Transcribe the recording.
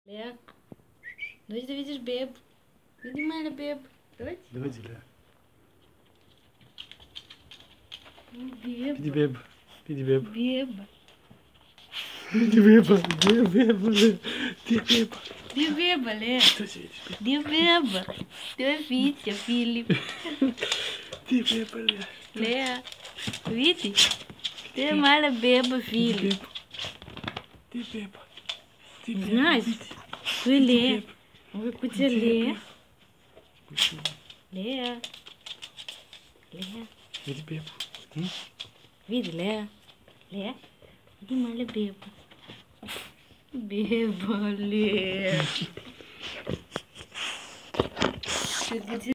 Lea, dois vídeos bebo. Vídeo mais bebo. Dois? Dois, Lea. Bebo. Pedi bebo. Pedi bebo. Beba. Pedi bebo. Pedi bebo, Lea. Pedi bebo. De beba, Lea. Dois vídeos. De beba. Dois vídeos, filho. Pedi bebo, Lea. Lea. Vídeo? De mais beba, filho. Pedi bebo. Знаешь, вы Лея. Вы куда Лея? Лея. Лея. Pedi bebo. Види, Лея. Лея. Иди маля беба. Беба, Лея.